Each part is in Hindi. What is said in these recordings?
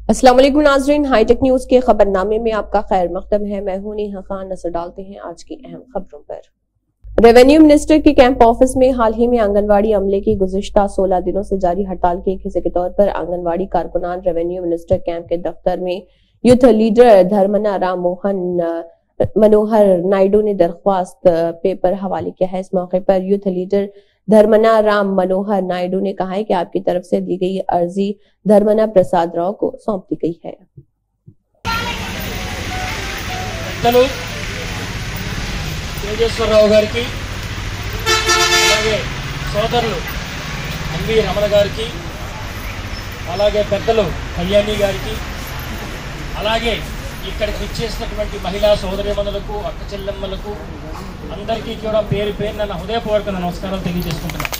अस्सलाम वालेकुम नाज़रीन, हाईटेक न्यूज के खबरनामे में आपका खैर मकदम है। मैं हूं नेहा खान। नजर डालते हैं आज की अहम खबरों पर। रेवेन्यू मिनिस्टर के कैंप ऑफिस में हाल ही में आंगनवाड़ी अमले की गुज़िश्ता 16 दिनों से जारी हड़ताल के एक हिस्से के तौर पर आंगनवाड़ी कारकुनान रेवेन्यू मिनिस्टर कैंप के दफ्तर में यूथ लीडर धर्मना राम मोहन मनोहर नायडू ने दरख्वास्त पेपर हवाले किया है। इस मौके पर यूथ लीडर धर्मना राम मनोहर नायडू ने कहा है कि आपकी तरफ से दी गई अर्जी धर्मना प्रसाद राव को सौंप दी गई है। योगेश्वरराव गारिकी అలాగే సోదరులు ఎంవి రమణ గారికి అలాగే పెద్దలు కళ్యాణి గారికి అలాగే ఇక్కడికి వచ్చేసినటువంటి మహిళా సోదరీమణులకు అక్క చెల్లెమ్మలకు అందరికీ కూడా పేరు పేరున నా హృదయపూర్వక నమస్కారాలు తెలియజేసుకుంటున్నాను।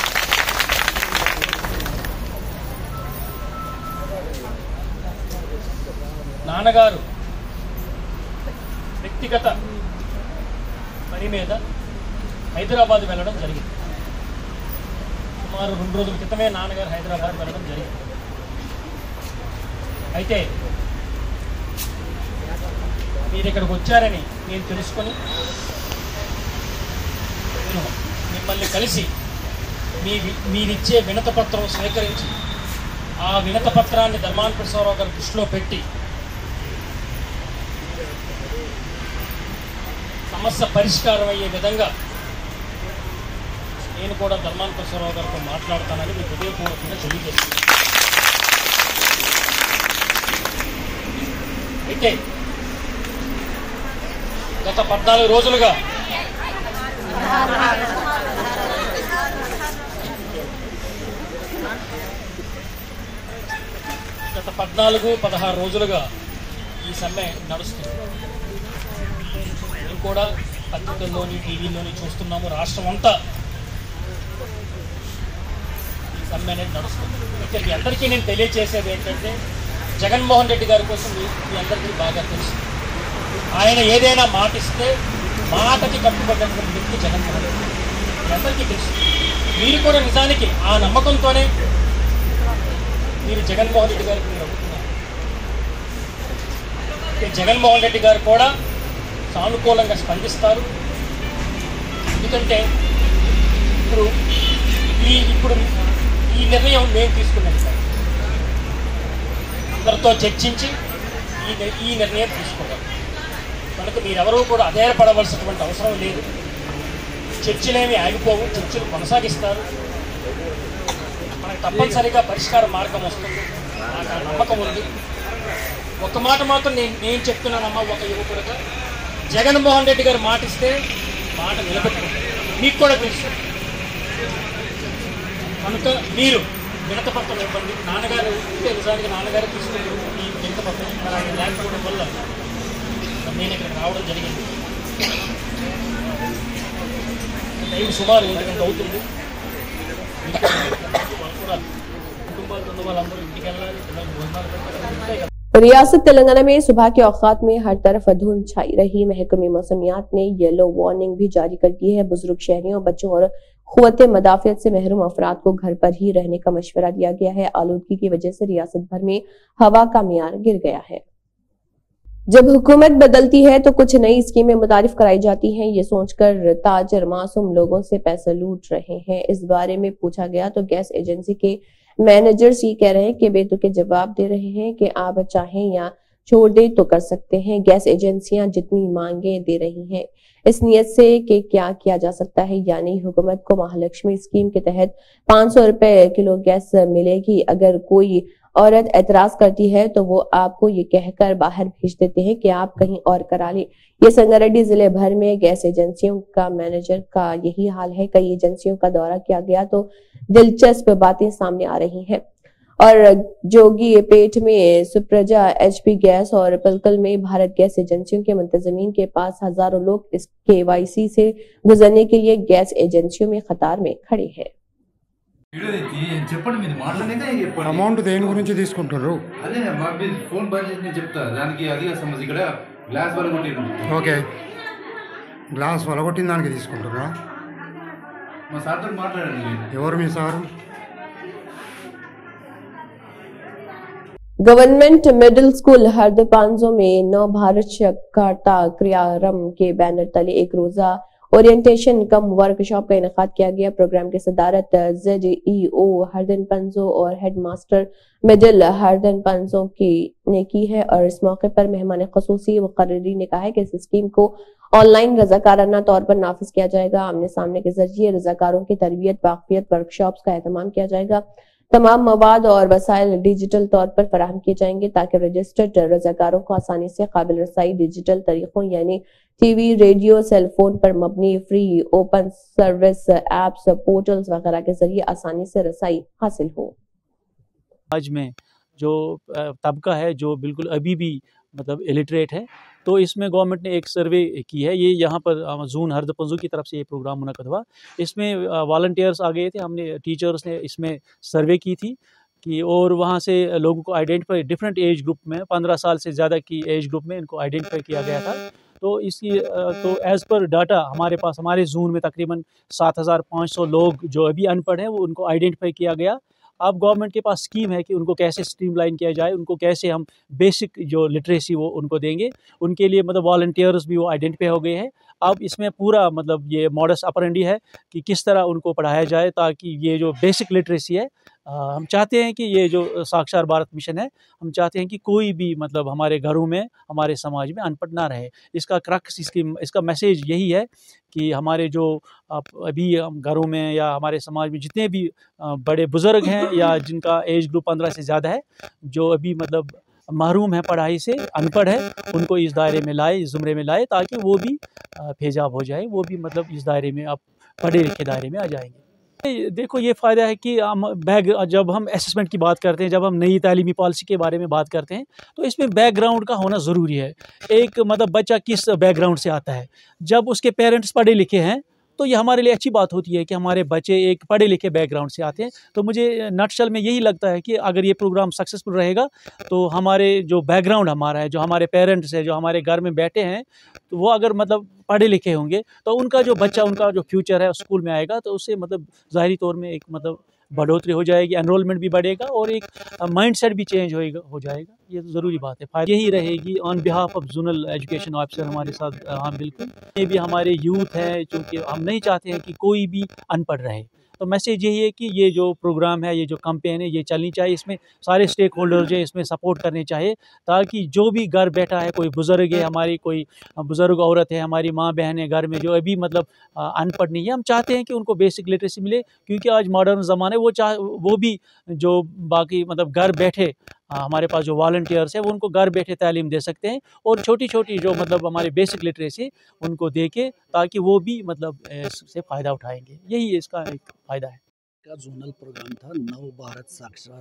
నాన్నగారు వ్యక్తిగత పని మీద హైదరాబాద్ వెళ్ళడం జరిగింది। సుమారు 2 రోజుల క్రితమే నాన్నగారు హైదరాబాద్ వెళ్ళడం జరిగింది। అయితే మీరు ఇక్కడికి వచ్చారని నేను తెలుసుకొని నేను మిమ్మల్ని కలిసి మీరిచ్చే వినతపత్రం స్వీకరించి ఆ వినతపత్రాన్ని ధర్మాన ప్రసాదరావు గారి దృష్టిలో పెట్టి సమస్య పరిష్కారం అయ్యే విధంగా నేను కూడా ధర్మాన ప్రసాదరావు గారితో మాట్లాడతానని మీకు హృదయపూర్వకంగా తెలియజేస్తున్నాను। అయితే గత 14 రోజులుగా గత 14-16 రోజులుగా ఈ సమ్మె నడుస్తుంది। మేము కూడా పత్రికల్లోని టీవీలోని చూస్తున్నాము, రాష్ట్రం అంతా ఈ సమ్మె అనేది నడుస్తుంది। అయితే మీ అందరికీ నేను తెలియజేసేది ఏంటంటే జగన్మోహన్ రెడ్డి గారి కోసం మీ అందరికీ బాగా తెలుసు। ఆయన ఏదైనా మాట ఇస్తే మాటకి కట్టుబడినటువంటి వ్యక్తి జగన్మోహన్ రెడ్డి, మీ అందరికీ తెలుసు। మీరు కూడా నిజానికి ఆ నమ్మకంతోనే మీరు జగన్మోహన్ రెడ్డి గారికి మీరు అడుగుతున్నారు। జగన్మోహన్ రెడ్డి గారు కూడా సానుకూలంగా స్పందిస్తారు। ఎందుకంటే ఇప్పుడు ఈ నిర్ణయం మేము తీసుకున్నాం సార్, అందరితో చర్చించి ఈ నిర్ణయం తీసుకోవాలి కనుక మీరెవరూ కూడా అధైర్యపడవలసినటువంటి అవసరం లేదు। చర్చలేమి ఆగిపోవు, చర్చలు కొనసాగిస్తారు। మనకు తప్పనిసరిగా పరిష్కార మార్గం వస్తుంది, నాకు ఆ నమ్మకం ఉంది। ఒక మాట మాత్రం నేను చెప్తున్నానమ్మా, ఒక యువకుడుగా జగన్మోహన్ రెడ్డి గారు మాట ఇస్తే మాట నిలబెట్టుకుంటారు, మీకు కూడా తెలుసు కనుక మీరు వినతపత్రం ఇవ్వండి। నాన్నగారు ఉంటే నిజానికి నాన్నగారు తీసుకుంటారు ఈ వినతపత్రం, మరి ఆయన లేకపోవడం వల్ల నేను ఇక్కడికి రావడం జరిగింది। టైం సుమారు 1 గంట అవుతుంది। కుటుంబాలతో ఉన్న వాళ్ళందరూ ఇంటికి వెళ్ళాలి, పిల్లలు భోజనాలు పెట్టాలి। रियासत तेलंगाना में सुबह के औकात में हर तरफ धुंध छाई रही। महकमे मौसमियात ने येलो वार्निंग भी जारी कर दी है। बुजुर्ग शहरियों, बच्चों और कुव्वते मदाफियत से महरूम अफराद को घर पर ही रहने का मशवरा दिया गया है। आलूदगी की वजह से रियासत भर में हवा का मियार गिर गया है। जब हुकूमत बदलती है तो कुछ नई स्कीमें मुतारिफ कराई जाती हैं। ये सोचकर ताजर मासूम लोगों से पैसा लूट रहे हैं। इस बारे में पूछा गया तो गैस एजेंसी के मैनेजर्स ये कह रहे हैं कि बेतुके जवाब दे रहे हैं कि आप चाहें या छोड़ दे तो कर सकते हैं। गैस एजेंसियां जितनी मांगे दे रही हैं इस नियत से कि क्या किया जा सकता है, यानी हुकूमत को महालक्ष्मी स्कीम के तहत 500 रुपए किलो गैस मिलेगी। अगर कोई औरत एतराज करती है तो वो आपको ये कहकर बाहर भेज देते हैं कि आप कहीं और करा ले। ये संगारेड्डी जिले भर में गैस एजेंसियों का मैनेजर का यही हाल है। कई एजेंसियों का दौरा किया गया तो दिलचस्प बातें सामने आ रही हैं। और जोगी पेट में सुप्रजा, एचपी गैस और पलकल में भारत गैस एजेंसियों के मुंतजमीन के पास हजारों लोग इस केवाईसी से गुजरने के लिए गैस एजेंसियों में कतार में खड़े हैं। అమౌంట్ దేని గురించి తీసుకుంటారు? అదే మాకు ఫోన్ బడ్జెట్ నేను చెప్తా, దానికి అది సమస్య ఇక్కడ గ్లాస్ వల్ల కొట్టింది। ఓకే, గ్లాస్ వలగొట్టిన దానికి తీసుకుంటారా? మా సార్తో మాట్లాడండి। ఎవరు మీ sir? Government middle school Hardpanjo में नव भारत शकार्ता क्रियारम के बैनर तले एक रोजा ओरिएंटेशन कम वर्कशॉप का इनेकाद किया गया। प्रोग्राम की सदारत ZEO हरदनपंजो और हेडमास्टर मिडिल हरदनपंजो ने की है और इस मौके पर मेहमान खसूसी मुकर्ररी ने कहा है कि इस स्कीम को ऑनलाइन रजाकाराना तौर पर नाफिज किया जाएगा। आमने सामने के जरिए रजाकारों की तरबियत वाकफियत वर्कशॉप्स का एहतमाम किया जाएगा। तमाम मवाद और वसाइल डिजिटल तौर पर फराहम किए जाएंगे ताकि रजिस्टर्ड रजाकारों को आसानी से काबिल रसाई डिजिटल तरीकों यानी टीवी, रेडियो, सेलफोन पर मबनी free open service apps, portals वगैरह के जरिए आसानी से रसाई हासिल हो। आज में जो तबका है जो बिल्कुल अभी भी मतलब इलिटरेट है, तो इसमें गवर्नमेंट ने एक सर्वे की है। ये यहाँ पर जून हरदपंजो की तरफ से ये प्रोग्राम मुनक़द हुआ। इसमें वॉलंटियर्स आ गए थे, हमने टीचर्स ने इसमें सर्वे की थी कि और वहाँ से लोगों को आइडेंटिफाई डिफरेंट एज ग्रुप में 15 साल से ज़्यादा की एज ग्रुप में इनको आइडेंटिफाई किया गया था। तो इसकी तो एज़ पर डाटा हमारे पास हमारे जून में तकरीबन 7500 लोग जो अभी अनपढ़ हैं वो उनको आइडेंटिफाई किया गया। अब गवर्नमेंट के पास स्कीम है कि उनको कैसे स्ट्रीमलाइन किया जाए, उनको कैसे हम बेसिक जो लिटरेसी वो उनको देंगे। उनके लिए मतलब वॉलंटियर्स भी वो आइडेंटिफाई हो गए हैं। अब इसमें पूरा मतलब ये मॉडस ऑपरेंडी है कि किस तरह उनको पढ़ाया जाए ताकि ये जो बेसिक लिटरेसी है हम चाहते हैं कि ये जो साक्षर भारत मिशन है, हम चाहते हैं कि कोई भी मतलब हमारे घरों में हमारे समाज में अनपढ़ ना रहे। इसका क्रक्स इसका मैसेज यही है कि हमारे जो अभी घरों में या हमारे समाज में जितने भी बड़े बुज़ुर्ग हैं या जिनका एज ग्रुप 15 से ज़्यादा है, जो अभी मतलब महरूम है पढ़ाई से, अनपढ़ है, उनको इस दायरे में लाए, इस ज़ुमरे में लाए ताकि वो भी फेजाब हो जाए, वो भी मतलब इस दायरे में आप पढ़े लिखे दायरे में आ जाएंगे। देखो ये फ़ायदा है कि जब हम असेसमेंट की बात करते हैं, जब हम नई तालीमी पॉलिसी के बारे में बात करते हैं, तो इसमें बैकग्राउंड का होना ज़रूरी है। एक मतलब बच्चा किस बैकग्राउंड से आता है, जब उसके पेरेंट्स पढ़े लिखे हैं तो ये हमारे लिए अच्छी बात होती है कि हमारे बच्चे एक पढ़े लिखे बैकग्राउंड से आते हैं। तो मुझे नटशल में यही लगता है कि अगर ये प्रोग्राम सक्सेसफुल रहेगा तो हमारे जो बैकग्राउंड हमारा है, जो हमारे पेरेंट्स हैं, जो हमारे घर में बैठे हैं, तो वो अगर मतलब पढ़े लिखे होंगे तो उनका जो बच्चा, उनका जो फ्यूचर है स्कूल में आएगा तो उससे मतलब ज़ाहिरी तौर में एक मतलब बढ़ोतरी हो जाएगी, एनरोलमेंट भी बढ़ेगा और एक माइंडसेट भी चेंज हो जाएगा। ये तो ज़रूरी बात है, फायदा यही रहेगी। On behalf of zonal education officer हमारे साथ, हाँ बिल्कुल, ये भी हमारे यूथ हैं, क्योंकि हम नहीं चाहते हैं कि कोई भी अनपढ़ रहे। तो मैसेज यही है कि ये जो प्रोग्राम है, ये जो कैंपेन है, ये चलनी चाहिए। इसमें सारे स्टेक होल्डर्स हैं, इसमें सपोर्ट करने चाहिए ताकि जो भी घर बैठा है, कोई बुज़ुर्ग है, हमारी कोई बुज़ुर्ग औरत है, हमारी माँ बहन है घर में जो अभी मतलब अनपढ़ नहीं है, हम चाहते हैं कि उनको बेसिक लिटरेसी मिले, क्योंकि आज मॉडर्न ज़माना है। वो भी जो बाकी मतलब घर बैठे हमारे पास जो वॉलंटियर्स हैं वो उनको घर बैठे तालीम दे सकते हैं और छोटी छोटी जो मतलब हमारे बेसिक लिटरेसी उनको दे के ताकि वो भी मतलब इससे फ़ायदा उठाएंगे। यही इसका एक फ़ायदा है। का जोनल प्रोग्राम था नव भारत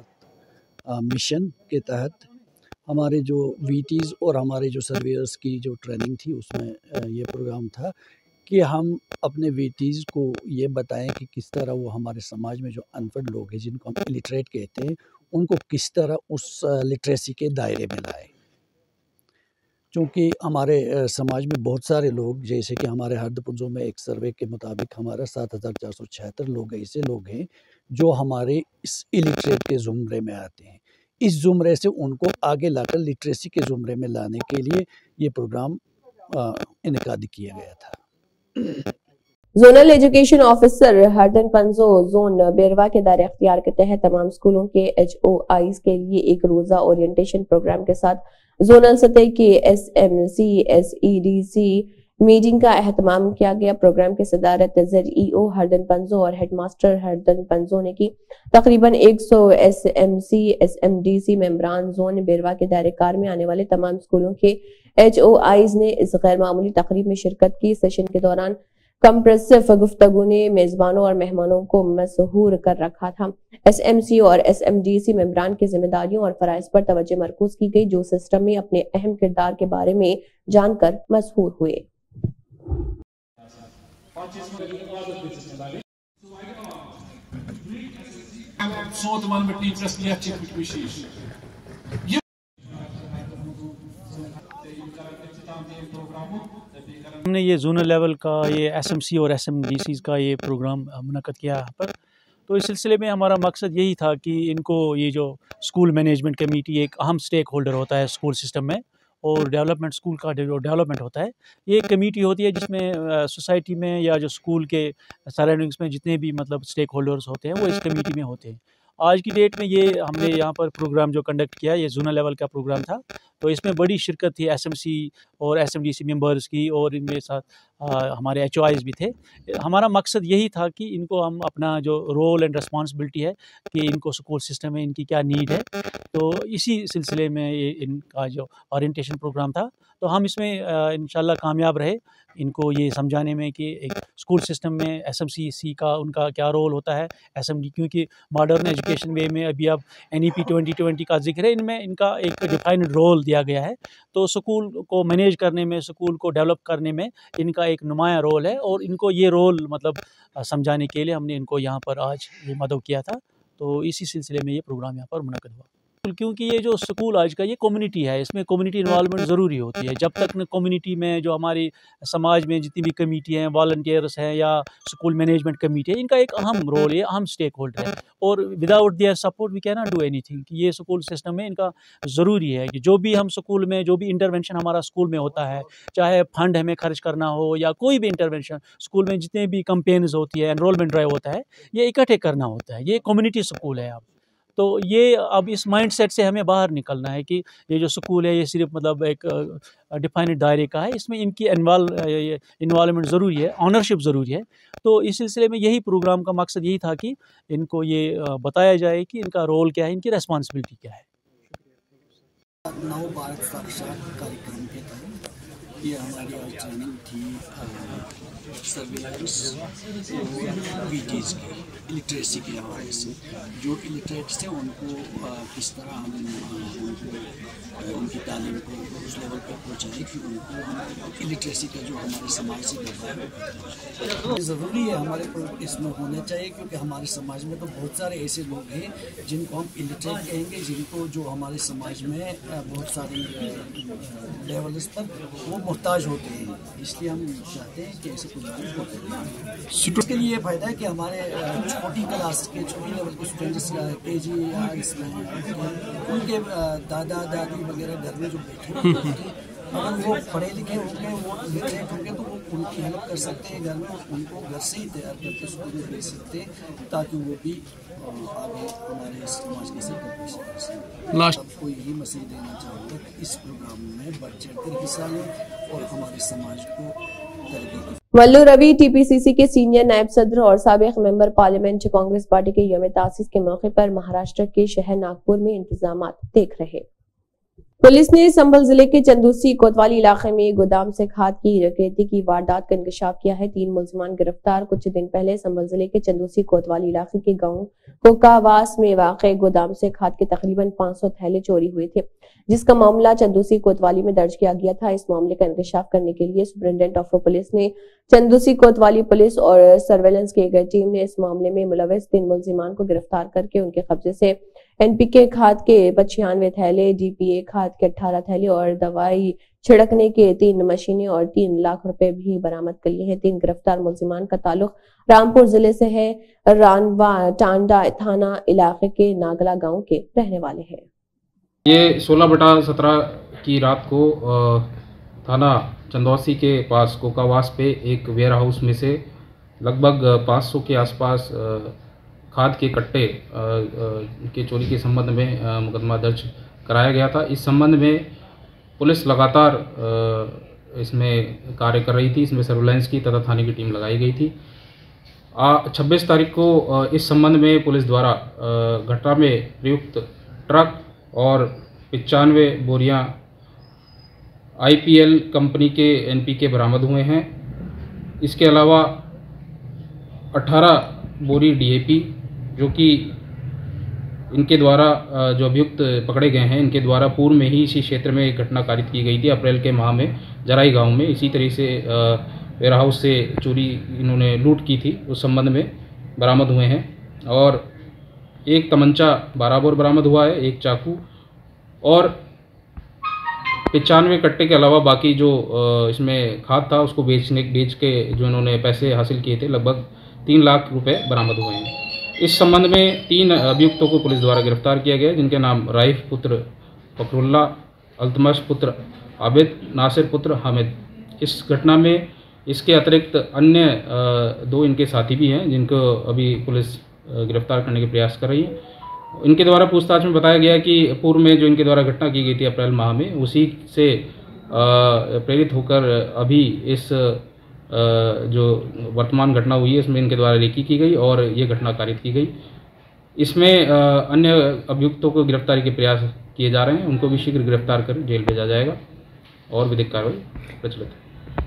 साक्षरता मिशन के तहत हमारे जो VTs और हमारे जो सर्वेयर्स की जो ट्रेनिंग थी उसमें ये प्रोग्राम था कि हम अपने VTs को ये बताएं कि किस तरह वो हमारे समाज में जो अनपढ़ लोग हैं, जिनको हम इलिटरेट कहते हैं, उनको किस तरह उस लिटरेसी के दायरे में लाए। क्योंकि हमारे समाज में बहुत सारे लोग, जैसे कि हमारे हरदपुंजो में एक सर्वे के मुताबिक हमारा 7476 लोग ऐसे लोग हैं जो हमारे इस इलिटरेट के ज़ुमरे में आते हैं। इस ज़ुमरे से उनको आगे लाकर लिटरेसी के ज़ुमरे में लाने के लिए ये प्रोग्राम इनेकाद किया गया था। Zonal education officer Hardanpanjo zone Beerwah के दायरे अख्तियार के तहत तमाम स्कूलों के HOIs के लिए एक रोजा ओरिएंटेशन प्रोग्राम के साथ जोनल सतह की SMC SEDC मीटिंग का एहतमाम किया गया। प्रोग्राम की सदारत ZEO हरदनपंजो और हेडमास्टर हरदनपंजो ने की। तकरीबन 100 SMC SMDC मेंबरान जोन बेरवा के दायरे कार में आने वाले तमाम स्कूलों के HOIs ने इस गैर मामूली तकरीब में शिरकत की। सेशन के दौरान कंप्रेसिव गुफ्तगू ने मेजबानों और मेहमानों को मसहूर कर रखा था। SMC और SMDC मेंबरान की जिम्मेदारियों और फराइज पर तवज्जो मरकूज की गई, जो सिस्टम में अपने अहम किरदार के बारे में जानकर मसहूर हुए। हमने ये जोनल लेवल का ये SMC और SMDCs का ये प्रोग्राम मुनक़द किया यहाँ पर। तो इस सिलसिले में हमारा मकसद यही था कि इनको ये जो स्कूल मैनेजमेंट कमेटी एक अहम स्टेक होल्डर होता है स्कूल सिस्टम में, और डेवलपमेंट स्कूल का जो डेवलपमेंट होता है, ये एक कमेटी होती है जिसमें सोसाइटी में या जो स्कूल के सराउंडिंग्स में जितने भी मतलब स्टेक होल्डर्स होते हैं वो इस कमेटी में होते हैं। आज की डेट में ये हमने यहाँ पर प्रोग्राम जो कंडक्ट किया, ये जोनल लेवल का प्रोग्राम था, तो इसमें बड़ी शिरकत थी एसएमसी और एसएमडीसी मेंबर्स की, और इनमें साथ हमारे एचओआईज़ भी थे। हमारा मकसद यही था कि इनको हम अपना जो रोल एंड रिस्पॉन्सिबिलिटी है कि इनको स्कूल सिस्टम में इनकी क्या नीड है, तो इसी सिलसिले में ये इनका जो ओरिएंटेशन प्रोग्राम था, तो हम इसमें इंशाल्लाह कामयाब रहे इनको ये समझाने में कि एक स्कूल सिस्टम में एसएमसी का उनका क्या रोल होता है, एसएमडी, क्योंकि मॉडर्न एजुकेशन वे में अभी अब एनईपी 2020 का जिक्र है, इनमें इनका एक डिफाइंड रोल दिया गया है। तो स्कूल को मैनेज करने में, स्कूल को डेवलप करने में इनका एक नुमायाँ रोल है, और इनको ये रोल मतलब समझाने के लिए हमने इनको यहाँ पर आज ये मदऊ किया था। तो इसी सिलसिले में ये प्रोग्राम यहाँ पर मुनक़्क़द हुआ, क्योंकि ये जो स्कूल आज का ये कम्युनिटी है, इसमें कम्युनिटी इन्वॉल्वमेंट ज़रूरी होती है। जब तक न कम्युनिटी में जो हमारी समाज में जितनी भी कमेटी हैं, वॉलंटियर्स हैं या स्कूल मैनेजमेंट कमेटी है, इनका एक अहम रोल है, अहम स्टेक होल्डर है, और without their support we can not do anything. कि ये स्कूल सिस्टम में इनका ज़रूरी है कि जो भी हम स्कूल में जो भी इंटरवेंशन हमारा स्कूल में होता है, चाहे फंड हमें खर्च करना हो या कोई भी इंटरवेंशन, स्कूल में जितने भी कैंपेन्स होती है, एनरोलमेंट ड्राइव होता है, ये इकट्ठे करना होता है। ये कम्युनिटी स्कूल है। तो ये अब इस माइंडसेट से हमें बाहर निकलना है कि ये जो स्कूल है ये सिर्फ मतलब एक डिफाइंड दायरे का है, इसमें इनकी इन्वॉल्वमेंट ज़रूरी है, ऑनरशिप ज़रूरी है। तो इस सिलसिले में यही प्रोग्राम का मकसद यही था कि इनको ये बताया जाए कि इनका रोल क्या है, इनकी रिस्पॉन्सिबिलिटी क्या है। नव भारत साक्षात कार्यक्रम के तहत ये हमारी आज ट्रेनिंग थी सर्विलेंस वीटीज़ की, इलिटरेसी के हवाले से। जो इलिटरेट्स थे उनको किस तरह हम उनकी तालीम को उस लेवल पर पहुँचाएं कि उनको हम इलिटरेसी का जो हमारे समाज से दबाव है ज़रूरी है हमारे को इसमें होना चाहिए, क्योंकि हमारे समाज में तो बहुत सारे ऐसे लोग हैं जिनको हम इलिटरेट कहेंगे, जिनको जो हमारे समाज में बहुत सारी लेवल्स पर वो मुहताज होते हैं। इसलिए हम चाहते हैं कि ऐसे प्रोग्राम होते हैं। इसके लिए फ़ायदा है कि हमारे छोटी क्लास के छोटी लेवल के स्टूडेंट्स KG या इसमें उनके दादा दादी वगैरह घर में जो बैठे होंगे, अगर वो पढ़े लिखे होंगे, वो लिटरेट होंगे, तो वो उनकी हेल्प कर सकते हैं घर में, उनको घर से ही तैयार करके स्कूल में भेज सकते हैं, ताकि वो भी आगे हमारे समाज के साथ लास्ट आपको यही मैसेज देना चाहूँगा कि इस प्रोग्राम में बढ़ चढ़ कर हिस्सा लें और हमारे समाज को तरक्की की। वल्लू रवि TPCC के सीनियर नायब सदर और साबिक मेंबर पार्लियामेंट कांग्रेस पार्टी के यौम तासीस के मौके पर महाराष्ट्र के शहर नागपुर में इंतजाम देख रहे। पुलिस ने संभल जिले के चंदूसी कोतवाली इलाके में गोदाम से खाद की डकैती की वारदात का इंकशाफ किया है। 3 मुलजमान गिरफ्तार। कुछ दिन पहले संभल जिले के चंदूसी कोतवाली इलाके के गांव कोकावास में वाक़े गोदाम से खाद के तकरीबन 500 थैले चोरी हुए थे, जिसका मामला चंदूसी कोतवाली में दर्ज किया गया था। इस मामले का इंकशाफ करने के लिए सुपरिटेंडेंट ऑफ पुलिस ने चंदूसी कोतवाली पुलिस और सर्वेलेंस की गई टीम ने इस मामले में मुलविस 3 मुलजिमान को गिरफ्तार करके उनके कब्जे से NPK खाद के 95 थैले, DPA खाद के 18 थैले और दवाई छिड़कने के 3 मशीनें और 3 लाख रुपए भी बरामद कर लिए हैं। 3 गिरफ्तार मुलजिमान का ताल्लुक रामपुर जिले से है। रानवा टांडा थाना इलाके के नागला गांव के रहने वाले हैं। ये 16/17 की रात को थाना चंदौसी के पास कोकावास पे एक वेयर हाउस में से लगभग 500 के आसपास खाद के कट्टे के चोरी के संबंध में मुकदमा दर्ज कराया गया था। इस संबंध में पुलिस लगातार इसमें कार्य कर रही थी। इसमें सर्विलांस की तथा थाने की टीम लगाई गई थी। 26 तारीख को इस संबंध में पुलिस द्वारा घटना में प्रयुक्त ट्रक और 95 बोरियां IPL कंपनी के NPK बरामद हुए हैं। इसके अलावा 18 बोरी DAP जो कि इनके द्वारा जो अभियुक्त पकड़े गए हैं, इनके द्वारा पूर्व में ही इसी क्षेत्र में एक घटना कारित की गई थी अप्रैल के माह में जराई गांव में। इसी तरह से वेयर हाउस से चोरी इन्होंने लूट की थी, उस संबंध में बरामद हुए हैं। और एक तमंचा 12 बोर बरामद हुआ है, एक चाकू और 95 कट्टे के अलावा बाकी जो इसमें खाद था उसको बेच के जो इन्होंने पैसे हासिल किए थे, लगभग 3 लाख रुपए बरामद हुए हैं। इस संबंध में 3 अभियुक्तों को पुलिस द्वारा गिरफ्तार किया गया, जिनके नाम राइफ पुत्र फखरुल्ला, अल्तमश पुत्र आबिद, नासिर पुत्र हामिद। इस घटना में इसके अतिरिक्त अन्य 2 इनके साथी भी हैं, जिनको अभी पुलिस गिरफ्तार करने के प्रयास कर रही है। इनके द्वारा पूछताछ में बताया गया कि पूर्व में जो इनके द्वारा घटना की गई थी अप्रैल माह में, उसी से प्रेरित होकर अभी इस जो वर्तमान घटना हुई है इसमें इनके द्वारा रेकी की गई और ये घटना कारित की गई। इसमें अन्य अभियुक्तों को गिरफ्तारी के प्रयास किए जा रहे हैं, उनको भी शीघ्र गिरफ्तार कर जेल भेजा जाएगा और विधिक कार्रवाई प्रचलित है।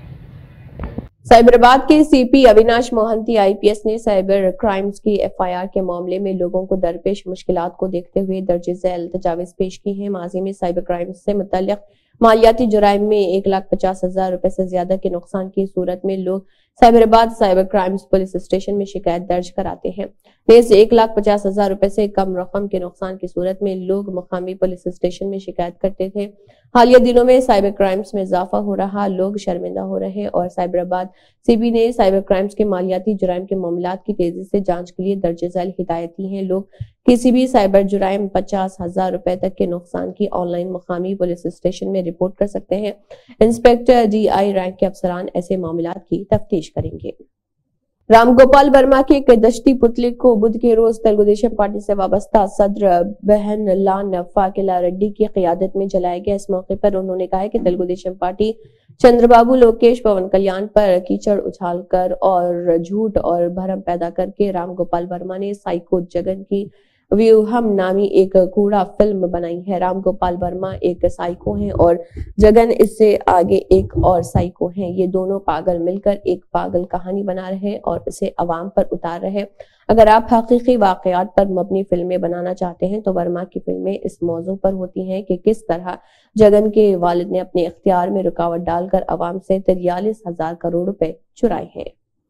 साइबराबाद के सीपी अविनाश मोहंती आईपीएस ने साइबर क्राइम्स की एफआईआर के मामले में लोगों को दरपेश मुश्किलात को देखते हुए दर्ज झैल तजावीज पेश की हैं। माजी में साइबर क्राइम्स से मुतल्लिक मालियाती जुराइम में 1,50,000 रुपए से ज्यादा के नुकसान की सूरत में लोग Cyberabad cyber crimes police station में शिकायत दर्ज कराते हैं। नेज़ 1,50,000 रुपए से कम रकम के नुकसान की सूरत में लोग मुकामी पुलिस स्टेशन में शिकायत करते थे। हालिया दिनों में साइबर क्राइम्स में इजाफा हो रहा, लोग शर्मिंदा हो रहे और साइबराबाद सीपी ने साइबर क्राइम्स के मालियाती जुराइम के मामलात की तेजी से जांच के लिए दर्ज झैल हिदायत दी है। लोग किसी भी साइबर जुराइम 50,000 रुपए तक के नुकसान की ऑनलाइन मुकामी पुलिस स्टेशन में रिपोर्ट कर सकते हैं। इंस्पेक्टर DI रैंक के अफसरान ऐसे मामलात की तफ्तीश करेंगे। रामगोपाल वर्मा के एक दश्ती पुतले को बुध के रोज तेलुगुदेशम पार्टी से वाबस्ता सदर बहन लान फाकिला रेड्डी की क़ियादत में जलाया गया। इस मौके पर उन्होंने कहा कि तेलुगुदेशम पार्टी चंद्रबाबू लोकेश पवन कल्याण पर कीचड़ उछालकर और झूठ और भरम पैदा करके रामगोपाल वर्मा ने साइको जगन की व्यूहम नामी एक कूड़ा फिल्म बनाई है। रामगोपाल वर्मा एक साइको हैं और जगन इससे आगे एक और साइको हैं। ये दोनों पागल मिलकर एक पागल कहानी बना रहे और इसे अवाम पर उतार रहे। अगर आप हकीकी वाकयात पर मबनी फिल्में बनाना चाहते हैं तो वर्मा की फिल्में इस मौजू पर होती हैं कि किस तरह जगन के वालिद ने अपने इख्तियार में रुकावट डालकर अवाम से 43,000 करोड़ रुपए चुराए हैं।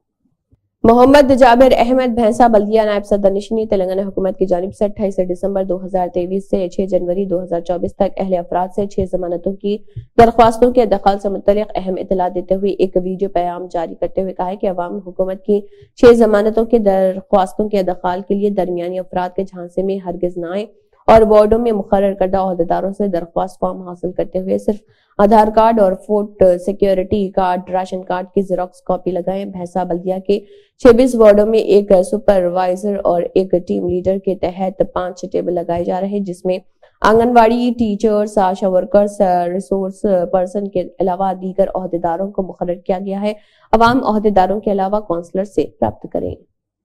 मोहम्मद जाबिर अहमद भैंसा बल्दिया नायब सदर नशीनी तेलंगाना हुकूमत की जानिब से 28 दिसंबर 2023 से 6 जनवरी 2024 तक अहले अफराद से 6 जमानतों की दरख्वास्तों के दखल से मुतल्लिक अहम इतला देते हुए एक वीडियो पैगाम जारी करते हुए कहा है कि अवाम हुकूमत की 6 जमानतों के दरख्वास्तों के दखल के लिए दरमियानी अफराद के झांसे में हरगिज न आए और वार्डों में मुकर्रर करदा अहदेदारों से दरख्वास्त फॉर्म हासिल करते हुए सिर्फ आधार कार्ड और food security card, ration card की जेरोक्स कॉपी लगाएं। भैंसा बल्दिया के 26 वार्डों में एक सुपरवाइजर और एक टीम लीडर के तहत 5 टेबल लगाए जा रहे हैं, जिसमें anganwadi teachers, ASHA workers, resource person के अलावा दीगर अहदेदारों को मुकर्रर किया गया है। अवाम अहदेदारों के अलावा काउंसलर से प्राप्त करें।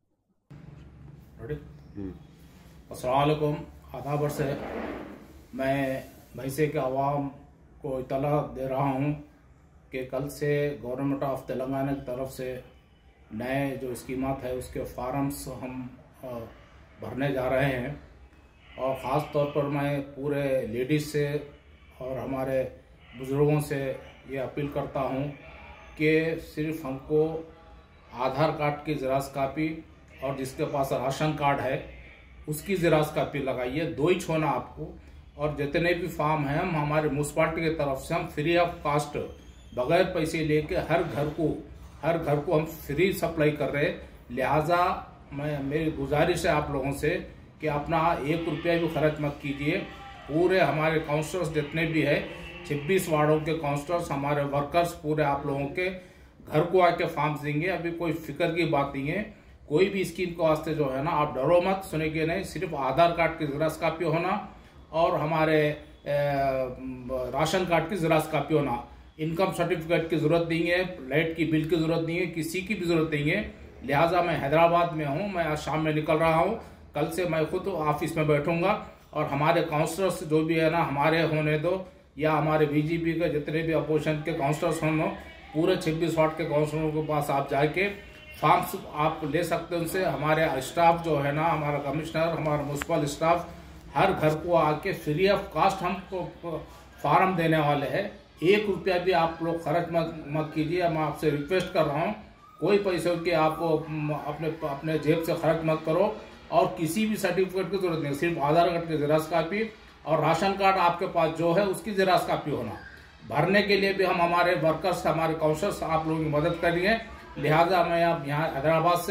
आधा वर्ष है मैं भैंसे के अवाम को इतला दे रहा हूँ कि कल से गवर्नमेंट ऑफ तेलंगाना की तरफ से नए जो स्कीमात है उसके फार्म्स हम भरने जा रहे हैं और ख़ास तौर पर मैं पूरे लेडीज़ से और हमारे बुज़ुर्गों से ये अपील करता हूँ कि सिर्फ हमको आधार कार्ड की ज़ेरॉक्स कापी और जिसके पास राशन कार्ड है उसकी ज़ेरॉक्स कापी लगाइए, 2 ही छोना आपको। और जितने भी फार्म हैं हम हमारे म्यूनसिपालिटी की तरफ से हम फ्री ऑफ कास्ट बगैर पैसे लेके हर घर को हम फ्री सप्लाई कर रहे हैं। लिहाजा मेरी गुजारिश है आप लोगों से कि अपना 1 रुपया भी खर्च मत कीजिए। पूरे हमारे काउंसलर्स जितने भी है 26 वार्डों के काउंसलर्स, हमारे वर्कर्स पूरे आप लोगों के घर को आके फॉर्म्स देंगे। अभी कोई फिक्र की बात नहीं है, कोई भी स्कीम के वास्ते जो है ना आप डरो मत, सुनेंगे नहीं। सिर्फ आधार कार्ड की ज़ेरॉक्स कापी होना और हमारे राशन कार्ड की ज़ेरॉक्स कापी होना। इनकम सर्टिफिकेट की ज़रूरत नहीं है, लाइट की बिल की ज़रूरत नहीं है, किसी की भी ज़रूरत नहीं है। लिहाजा मैं हैदराबाद में हूँ, मैं आज शाम में निकल रहा हूँ। कल से मैं खुद ऑफिस में बैठूंगा और हमारे काउंसलर्स जो भी है ना हमारे होने दो या हमारे बीजेपी के जितने भी अपोजिशन के काउंसलर्स हों, पूरे 26 वार्ड के काउंसलरों के पास आप जाके फॉर्म्स आप ले सकते हैं उनसे। हमारे स्टाफ जो है ना, हमारा कमिश्नर, हमारा म्यूनसिपल स्टाफ हर घर को आके फ्री ऑफ कास्ट हमको फार्म देने वाले हैं। 1 रुपया भी आप लोग खर्च मत कीजिए। मैं आपसे रिक्वेस्ट कर रहा हूँ, कोई पैसे के आप अपने जेब से खर्च मत करो और किसी भी सर्टिफिकेट की जरूरत नहीं, सिर्फ आधार कार्ड की ज़ेरॉक्स कापी और राशन कार्ड आपके पास जो है उसकी ज़ेरॉक्स कापी होना। भरने के लिए भी हम हमारे वर्कर्स, हमारे काउंसलर्स आप लोगों की मदद करेंगे। लिहाजा मैं अब यहाँ हैदराबाद से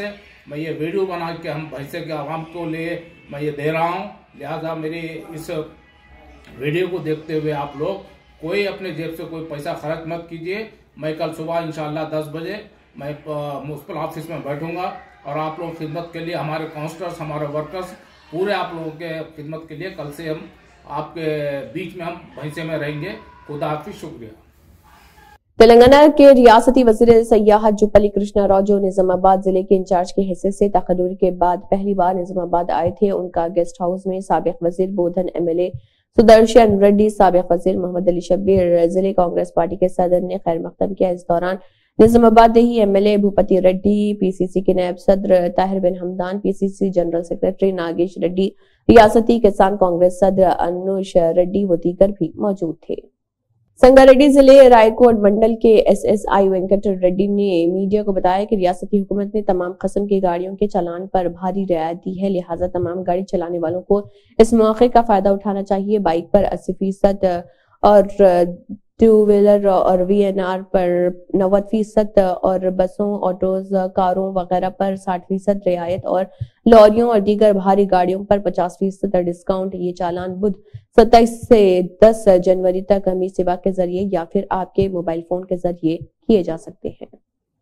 मैं ये वीडियो बना के हम भैंसे के आवाम को लिए मैं ये दे रहा हूँ। लिहाजा मेरी इस वीडियो को देखते हुए आप लोग कोई अपने जेब से कोई पैसा खर्च मत कीजिए। मैं कल सुबह इंशाल्लाह 10 बजे मैं म्युनिसिपल ऑफिस में बैठूंगा और आप लोग खिदमत के लिए, हमारे काउंसलर्स, हमारे वर्कर्स पूरे आप लोगों के खिदमत के लिए कल से हम आपके बीच में हम भैंसे में रहेंगे। खुदा हाफिज, शुक्रिया। तेलंगाना के रियासती वजीर सयाहत जुब्बली कृष्णा राव जो निजामाबाद जिले के इंचार्ज के हिस्से से तकर्रुर के बाद पहली बार निजामाबाद आए थे, उनका गेस्ट हाउस में साबिक वजीर बोधन एमएलए सुदर्शन रेड्डी, साबिक वजीर मोहम्मद अली शब्बीर, जिले कांग्रेस पार्टी के सदर ने खैर मकदम किया। इस दौरान निजामाबाद देही एमएलए भूपति रेड्डी, पीसीसी के नायब सदर Tahir bin Hamdan, PCC general secretary Nagesh Reddy, रियासती किसान कांग्रेस सदर अनुष रेड्डी व दीगर भी मौजूद थे। संगारेड्डी जिले रायकोट मंडल के एसएसआई वेंकट रेड्डी ने मीडिया को बताया कि रियासती हुकूमत ने तमाम किस्म की गाड़ियों के चालान पर भारी रियायत दी है, लिहाजा तमाम गाड़ी चलाने वालों को इस मौके का फायदा उठाना चाहिए। बाइक पर 80% और टू व्हीलर और वीएनआर पर 90% और बसों, ऑटोज, कारों वगैरह पर 60% रियायत और लॉरियों और दीगर भारी गाड़ियों पर 50% डिस्काउंट। ये चालान बुध 27 से 10 जनवरी तक मी सेवा के जरिए या फिर आपके मोबाइल फोन के जरिए किए जा सकते हैं।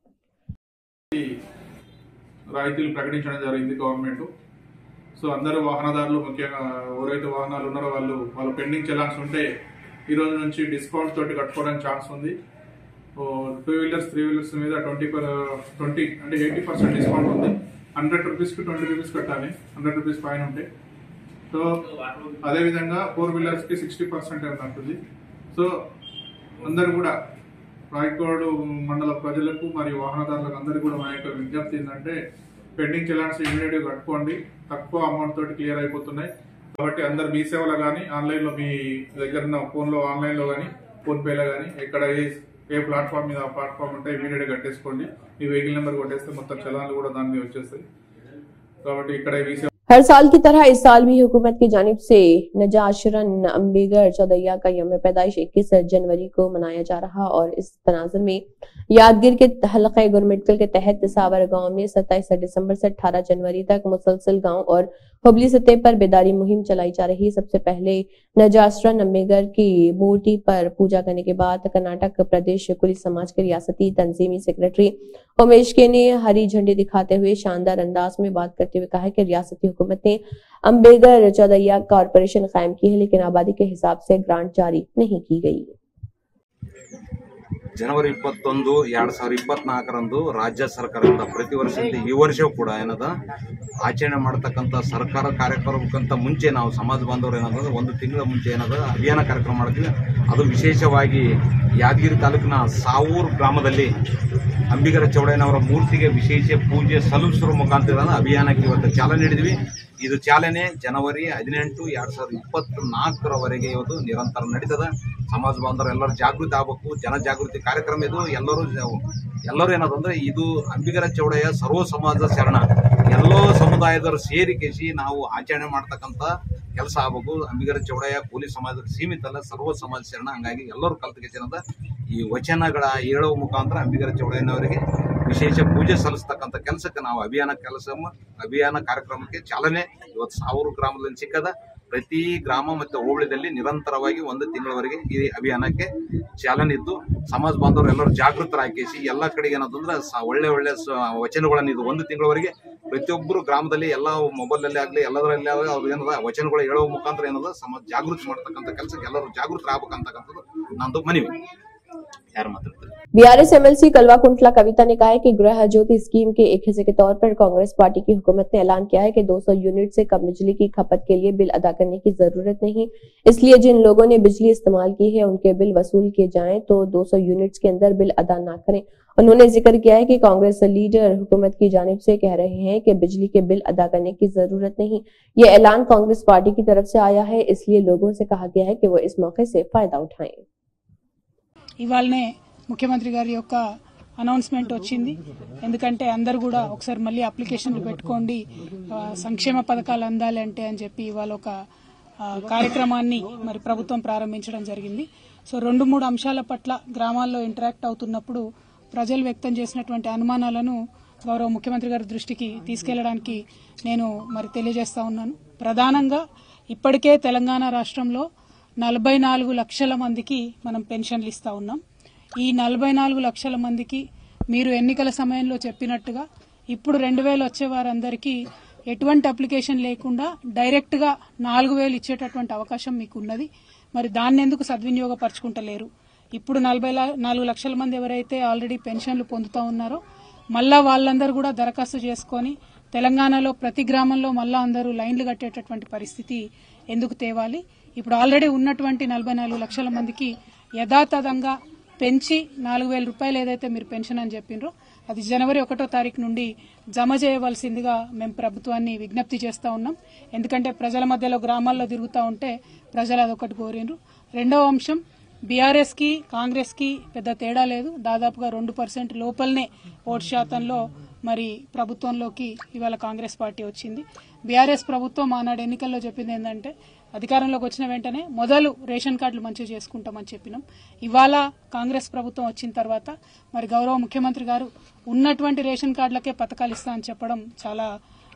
రాయితీలు ప్రకటించడం జరిగింది గవర్నమెంట్। సో అందరూ వాహనదారులు, ముఖ్యంగా ఎవరైతే వాహనాలు ఉన్నారో వాళ్ళు పెండింగ్ చలాన్స్ ఉంటే ఈ రోజు నుంచి డిస్కౌంట్ తోటి కట్టుకోవడానికి ఛాన్స్ ఉంది। 2 వీలర్స్ 3 వీలర్స్ మీద 20 అంటే 80% డిస్కౌంట్ ఉంది। 100 రూపీస్కి 20 రూపీస్ కట్టాలి, 100 రూపీస్ ఫైన్ ఉంటే। సో అదేవిధంగా 4 వీలర్స్కి 60% ఉంటుంది। సో అందరూ కూడా రాయకోడు మండల ప్రజలకు మరియు వాహనదారులకు అందరికీ కూడా మా యొక్క విజ్ఞప్తి ఏంటంటే పెండింగ్ చలాన్స్ ఇమీడియట్గా కట్టుకోండి, తక్కువ అమౌంట్ తోటి క్లియర్ అయిపోతున్నాయి కాబట్టి అందరు మీ సేవలో కానీ ఆన్లైన్లో మీ దగ్గర ఉన్న ఫోన్లో ఆన్లైన్లో కానీ ఫోన్పేలో కానీ ఎక్కడ ఏ ప్లాట్ఫామ్ మీద ఆ ప్లాట్ఫామ్ ఉంటే ఇమీడియట్గా కట్టేసుకోండి। మీ వెహికల్ నెంబర్ కొట్టేస్తే మొత్తం చలాన్లు కూడా దాని మీద వచ్చేస్తాయి కాబట్టి ఇక్కడ మీ సేవ। हर साल की तरह इस साल भी हुकूमत की जानिब से नजाशरन अम्बेगर चौदैया का यौम पैदाइश 21 जनवरी को मनाया जा रहा और इस तनाजुर में यादगिर के हल्का गुरमिटकल के तहत सावर गांव में 27 दिसंबर से 18 जनवरी तक मुसलसल गांव और हुबली सतह पर बेदारी मुहिम चलाई जा रही। सबसे पहले नजाशरन अम्बेगर की मूर्ति पर पूजा करने के बाद कर्नाटक प्रदेश कुली समाज के रियासती तंजीमी सेक्रेटरी उमेश के ने हरी झंडी दिखाते हुए शानदार अंदाज में बात करते हुए कहा कि रियासती हुकूमत ने अम्बेगर चौदैया कॉरपोरेशन कायम की है, लेकिन आबादी के हिसाब से ग्रांट जारी नहीं की गई। ಜನವರಿ 21, 2024 ರಾಜ್ಯ ಸರ್ಕಾರದಿಂದ ಪ್ರತಿ ವರ್ಷದಂತೆ ಈ ವರ್ಷವೂ ಕೂಡ ಆಚರಣೆ ಮಾಡತಕ್ಕಂಥ ಸರ್ಕಾರ ಕಾರ್ಯಕ್ರಮಕ್ಕಿಂತ ಮುಂಚೆ ನಾವು ಸಮಾಜ ಬಾಂಧವರು ಒಂದು ತಿಂಗಳ ಮುಂಚೆ ಅಭಿಯಾನ ಕಾರ್ಯಕ್ರಮ ಮಾಡ್ತೀವಿ। ಅದು ವಿಶೇಷವಾಗಿ ಯಾದಗಿರಿ ತಾಲೂಕಿನ ಸಾವೂರು ಗ್ರಾಮದಲ್ಲಿ ಅಂಬಿಗರ ಚೌಡಯ್ಯನವರ ಮೂರ್ತಿಗೆ ವಿಶೇಷ ಪೂಜೆ ಸಲ್ಲಿಸುವ ಮುಖಾಂತರ ಅಭಿಯಾನಕ್ಕೆ ಇವತ್ತು ಚಾಲನೆ ನೀಡಿದ್ವಿ। ಇದು ಚಾಲನೆ ಜನವರಿ 18, 2024 ಇವತ್ತು ನಿರಂತರ ನಡೀತದೆ। ಸಮಾಜ ಬಾಂಧವರು ಎಲ್ಲರೂ ಜಾಗೃತಿ ಆಗಬೇಕು, ಜನಜಾಗೃತಿ ಕಾರ್ಯಕ್ರಮ ಇದು। ಎಲ್ಲರೂ ಏನದಂದ್ರೆ ಇದು ಅಂಬಿಗರ ಚೌಡಯ್ಯ ಸರ್ವ ಸಮಾಜ ಶರಣ, ಎಲ್ಲೋ ಸಮುದಾಯದವರು ಸೇರಿಕೆಸಿ ನಾವು ಆಚರಣೆ ಮಾಡ್ತಕ್ಕಂಥ ಕೆಲಸ ಆಗಬೇಕು। ಅಂಬಿಗರ ಚೌಡಯ್ಯ ಕೂಲಿ ಸಮಾಜಕ್ಕೆ ಸೀಮಿತ ಅಲ್ಲ, ಸರ್ವ ಸಮಾಜ ಶರಣ। ಹಂಗಾಗಿ ಎಲ್ಲರೂ ಕಲ್ತ್ಕೇಸಿನದ ಈ ವಚನಗಳ ಹೇಳುವ ಮುಖಾಂತರ ಅಂಬಿಗರ ಚೌಡಯ್ಯನವರಿಗೆ ವಿಶೇಷ ಪೂಜೆ ಸಲ್ಲಿಸ್ತಕ್ಕಂಥ ಕೆಲಸಕ್ಕೆ ನಾವು ಅಭಿಯಾನ ಕಾರ್ಯಕ್ರಮಕ್ಕೆ ಚಾಲನೆ ಇವತ್ತು ಸಾವೂರು ಗ್ರಾಮದಲ್ಲಿ ಸಿಕ್ಕದ। ಪ್ರತಿ ಗ್ರಾಮ ಮತ್ತು ಹೋಬಳಿದಲ್ಲಿ ನಿರಂತರವಾಗಿ ಒಂದು ತಿಂಗಳವರೆಗೆ ಈ ಅಭಿಯಾನಕ್ಕೆ ಚಾಲನೆ ಇದ್ದು ಸಮಾಜ ಬಾಂಧವರು ಎಲ್ಲರೂ ಜಾಗೃತರಾಗಿಸಿ ಎಲ್ಲ ಕಡೆಗೆ ಏನಂತಂದ್ರೆ ಒಳ್ಳೆ ವಚನಗಳನ್ನು ಇದು ಒಂದು ತಿಂಗಳವರೆಗೆ ಪ್ರತಿಯೊಬ್ಬರು ಗ್ರಾಮದಲ್ಲಿ ಎಲ್ಲ ಮೊಬೈಲಲ್ಲಿ ಆಗಲಿ ಎಲ್ಲದರಲ್ಲಿ ಅವ್ರು ಏನದ ವಚನಗಳು ಹೇಳುವ ಮುಖಾಂತರ ಏನದ ಸಮಾಜ ಜಾಗೃತಿ ಮಾಡ್ತಕ್ಕಂಥ ಕೆಲಸಕ್ಕೆ ಎಲ್ಲರೂ ಜಾಗೃತರಾಗಬೇಕಂತಕ್ಕಂಥದ್ದು ನಂದು ಮನವಿ। यार बीआरएस एमएलसी कलवा कुंटला कविता ने कहा है कि गृह ज्योति स्कीम के एक हिस्से के तौर पर कांग्रेस पार्टी की हुकूमत ने ऐलान किया है कि 200 यूनिट से कम बिजली की खपत के लिए बिल अदा करने की जरूरत नहीं, इसलिए जिन लोगों ने बिजली इस्तेमाल की है उनके बिल वसूल किए जाएं तो 200 यूनिट्स के अंदर बिल अदा न करें। उन्होंने जिक्र किया है कि कांग्रेस लीडर हुकूमत की जानिब से कह रहे हैं कि बिजली के बिल अदा करने की जरूरत नहीं। ये ऐलान कांग्रेस पार्टी की तरफ से आया है, इसलिए लोगों से कहा गया है कि वो इस मौके से फायदा उठाएं। ఇవాళనే ముఖ్యమంత్రి గారి యొక్క అనౌన్స్మెంట్ వచ్చింది। ఎందుకంటే అందరూ కూడా ఒకసారి మళ్ళీ అప్లికేషన్లు పెట్టుకోండి, సంక్షేమ పథకాలు అందాలి అంటే అని చెప్పి ఇవాళ ఒక కార్యక్రమాన్ని మరి ప్రభుత్వం ప్రారంభించడం జరిగింది। సో 2-3 అంశాల పట్ల గ్రామాల్లో ఇంటరాక్ట్ అవుతున్నప్పుడు ప్రజలు వ్యక్తం చేసినటువంటి అనుమానాలను గౌరవ ముఖ్యమంత్రి గారి దృష్టికి తీసుకెళ్లడానికి నేను మరి తెలియజేస్తా ఉన్నాను. ప్రధానంగా ఇప్పటికే తెలంగాణ రాష్ట్రంలో 44 లక్షల మందికి మనం పెన్షన్లు ఇస్తా ఉన్నాం. ఈ 44 లక్షల మందికి మీరు ఎన్నికల సమయంలో చెప్పినట్టుగా ఇప్పుడు 2000 వచ్చే వారందరికీ ఎటువంటి అప్లికేషన్ లేకుండా డైరెక్ట్గా 4000 ఇచ్చేటటువంటి అవకాశం మీకు ఉన్నది. మరి దాన్ని ఎందుకు సద్వినియోగపరచుకుంటలేరు? ఇప్పుడు 44 లక్షల మంది ఎవరైతే ఆల్రెడీ పెన్షన్లు పొందుతూ ఉన్నారో మళ్ళా వాళ్ళందరూ కూడా దరఖాస్తు చేసుకొని తెలంగాణలో ప్రతి గ్రామంలో మళ్ళా అందరూ లైన్లు కట్టేటటువంటి పరిస్థితి ఎందుకు తేవాలి? ఇప్పుడు ఆల్రెడీ ఉన్నటువంటి 44 లక్షల మందికి యథాతథంగా పెంచి 4000 రూపాయలు ఏదైతే మీరు పెన్షన్ అని చెప్పినరో అది జనవరి 1వ తారీఖు నుండి జమ చేయవలసిందిగా మేము ప్రభుత్వాన్ని విజ్ఞప్తి చేస్తూ ఉన్నాం. ఎందుకంటే ప్రజల మధ్యలో గ్రామాల్లో తిరుగుతూ ఉంటే ప్రజలు అదొకటి కోరినరు. రెండవ అంశం, బీఆర్ఎస్కి కాంగ్రెస్కి పెద్ద తేడా లేదు. దాదాపుగా 2% లోపలనే ఓటు శాతంలో మరి ప్రభుత్వంలోకి ఇవాళ కాంగ్రెస్ పార్టీ వచ్చింది. బీఆర్ఎస్ ప్రభుత్వం ఆనాడు ఎన్నికల్లో చెప్పింది ఏంటంటే అధికారంలోకి వచ్చిన వెంటనే మొదలు రేషన్ కార్డులు మంచిగా చేసుకుంటామని చెప్పినాం. ఇవాళ కాంగ్రెస్ ప్రభుత్వం వచ్చిన తర్వాత మరి గౌరవ ముఖ్యమంత్రి గారు ఉన్నటువంటి రేషన్ కార్డులకే పథకాలు ఇస్తా అని చెప్పడం చాలా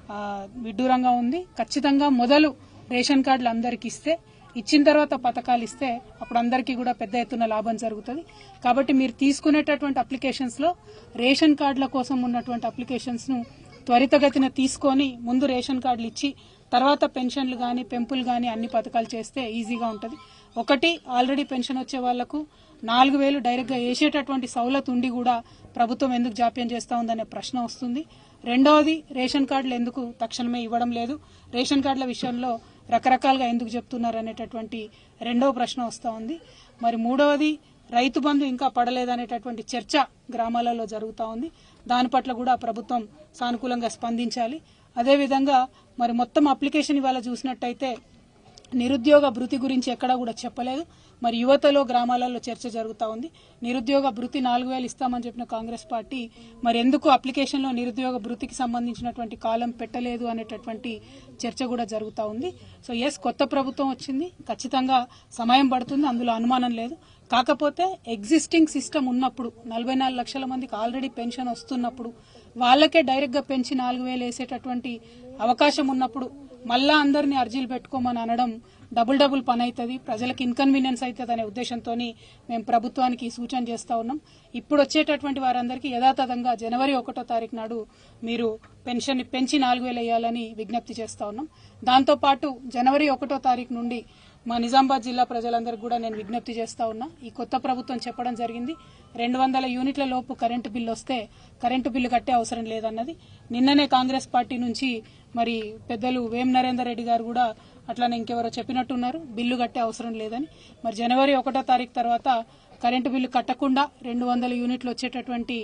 విడ్డూరంగా ఉంది. ఖచ్చితంగా మొదలు రేషన్ కార్డులు అందరికి ఇస్తే, ఇచ్చిన తర్వాత పథకాలు ఇస్తే అప్పుడు అందరికీ కూడా పెద్ద ఎత్తున లాభం జరుగుతుంది. కాబట్టి మీరు తీసుకునేటటువంటి అప్లికేషన్స్ లో రేషన్ కార్డుల కోసం ఉన్నటువంటి అప్లికేషన్స్ ను త్వరితగతిన తీసుకొని ముందు రేషన్ కార్డులు ఇచ్చి తర్వాత పెన్షన్లు గాని పెంపులు గాని అన్ని పథకాలు చేస్తే ఈజీగా ఉంటుంది. ఒకటి, ఆల్రెడీ పెన్షన్ వచ్చే వాళ్లకు 4000 డైరెక్ట్ గా వేసేటటువంటి సౌలత్ ఉండి కూడా ప్రభుత్వం ఎందుకు జాప్యం చేస్తా ఉందనే ప్రశ్న వస్తుంది. రెండవది, రేషన్ కార్డులు ఎందుకు తక్షణమే ఇవ్వడం లేదు, రేషన్ కార్డుల విషయంలో రకరకాలుగా ఎందుకు చెప్తున్నారు అనేటటువంటి రెండవ ప్రశ్న వస్తూ ఉంది. మరి మూడవది, రైతు బంధు ఇంకా పడలేదనేటటువంటి చర్చ గ్రామాలలో జరుగుతూ ఉంది. దాని పట్ల కూడా ప్రభుత్వం సానుకూలంగా స్పందించాలి. అదేవిధంగా మరి మొత్తం అప్లికేషన్ ఇవాళ చూసినట్టయితే నిరుద్యోగ భృతి గురించి ఎక్కడా కూడా చెప్పలేదు. మరి యువతలో గ్రామాలలో చర్చ జరుగుతూ ఉంది. నిరుద్యోగ భృతి 4000 ఇస్తామని చెప్పిన కాంగ్రెస్ పార్టీ మరి ఎందుకు అప్లికేషన్లో నిరుద్యోగ భృతికి సంబంధించినటువంటి కాలం పెట్టలేదు అనేటటువంటి చర్చ కూడా జరుగుతూ ఉంది. సో ఎస్, కొత్త ప్రభుత్వం వచ్చింది, ఖచ్చితంగా సమయం పడుతుంది, అందులో అనుమానం లేదు. కాకపోతే ఎగ్జిస్టింగ్ సిస్టమ్ ఉన్నప్పుడు 44 లక్షల మందికి ఆల్రెడీ పెన్షన్ వస్తున్నప్పుడు వాళ్ళకే డైరెక్ట్ గా పెంచి 4000 వేసేటటువంటి అవకాశం ఉన్నప్పుడు మళ్ళా అందరినీ అర్జీలు పెట్టుకోమని అనడం డబుల్ పని అవుతుంది, ప్రజలకు ఇన్కన్వీనియన్స్ అవుతుంది అనే ఉద్దేశంతో మేము ప్రభుత్వానికి సూచన చేస్తా ఉన్నాం. ఇప్పుడు వచ్చేటటువంటి వారందరికీ యథాతథంగా జనవరి 1వ తారీఖు నాడు మీరు పెన్షన్ పెంచి 4000 వేయాలని విజ్ఞప్తి చేస్తా ఉన్నాం. దాంతోపాటు జనవరి 1వ తారీఖు నుండి మా నిజామాబాద్ జిల్లా ప్రజలందరికీ కూడా నేను విజ్ఞప్తి చేస్తా ఉన్నా. ఈ కొత్త ప్రభుత్వం చెప్పడం జరిగింది 200 యూనిట్ల లోపు కరెంటు బిల్లు వస్తే కరెంటు బిల్లు కట్టే అవసరం లేదన్నది. నిన్ననే కాంగ్రెస్ పార్టీ నుంచి మరి పెద్దలు వేం నరేందర్ రెడ్డి గారు కూడా అట్లానే ఇంకెవరో చెప్పినట్టున్నారు, బిల్లు కట్టే అవసరం లేదని. మరి జనవరి 1వ తారీఖు తర్వాత కరెంటు బిల్లు కట్టకుండా 200 యూనిట్లు వచ్చేటటువంటి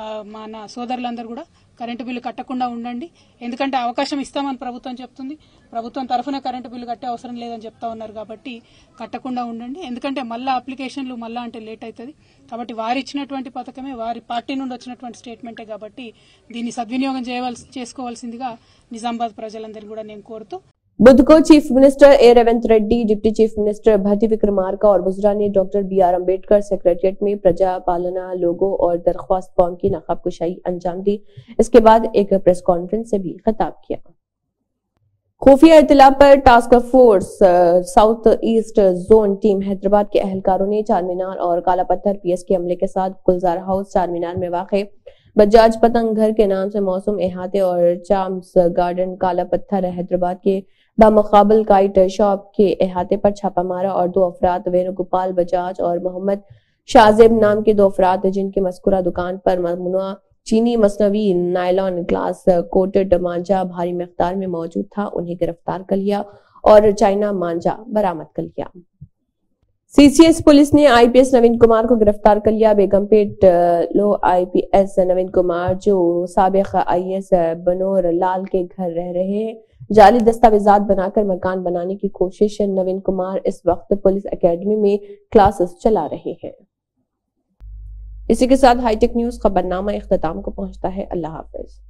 మన సోదరులందరూ కూడా కరెంటు బిల్లు కట్టకుండా ఉండండి. ఎందుకంటే అవకాశం ఇస్తామని ప్రభుత్వం చెప్తుంది, ప్రభుత్వం తరఫున కరెంటు బిల్లు కట్టే అవసరం లేదని చెప్తా ఉన్నారు. కాబట్టి కట్టకుండా ఉండండి. ఎందుకంటే మళ్ళా అప్లికేషన్లు మళ్ళా అంటే లేట్ అవుతుంది. కాబట్టి వారు ఇచ్చినటువంటి పథకమే, వారి పార్టీ నుండి వచ్చినటువంటి స్టేట్మెంటే. కాబట్టి దీన్ని సద్వినియోగం చేసుకోవాల్సిందిగా నిజామాబాద్ ప్రజలందరినీ కూడా నేను కోరుతూ बुध को chief minister A Revanth Reddy, deputy chief minister Bhatti Vikramarka और बुजरा ने डॉक्टर BR अम्बेडकर सेक्रेटरिएट में प्रजा पालना लोगो और दरख्वास्त फॉर्म की नकाब कुशाई अंजाम दी। इसके बाद एक प्रेस कॉन्फ्रेंस से भी खिताब किया। खुफिया इत्तला पर task force south east zone team Hyderabad के अहलकारों ने चारमीनार और काला पत्थर PSK अमले के साथ गुलजार हाउस चारमीनार में वाक़े बजाज पतंग घर के नाम से मौसम इहाते और चाम्स गार्डन काला पत्थर हैदराबाद के बामुकाबल काइट शॉप के अहाते पर छापा मारा और 2 अफराद वेणुगोपाल बजाज और मोहम्मद शाजिब नाम के 2 अफराद जिनकी मस्कुरा दुकान पर ममनुआ चीनी मसनवी नायलॉन ग्लास कोटेड मांझा भारी मिकदार में मौजूद था, उन्हें गिरफ्तार कर लिया और चाइना मांझा बरामद कर लिया। CCS पुलिस ने IPS नवीन कुमार को गिरफ्तार कर लिया। बेगमपेट लो IPS नवीन कुमार जो साबिक IAS बनोर लाल के घर रह रहे हैं, जाली दस्तावेजात बनाकर मकान बनाने की कोशिश। नवीन कुमार इस वक्त पुलिस एकेडमी में क्लासेस चला रहे हैं। इसी के साथ हाईटेक न्यूज खबरनामा इख्तिताम को पहुंचता है। अल्लाह हाफिज।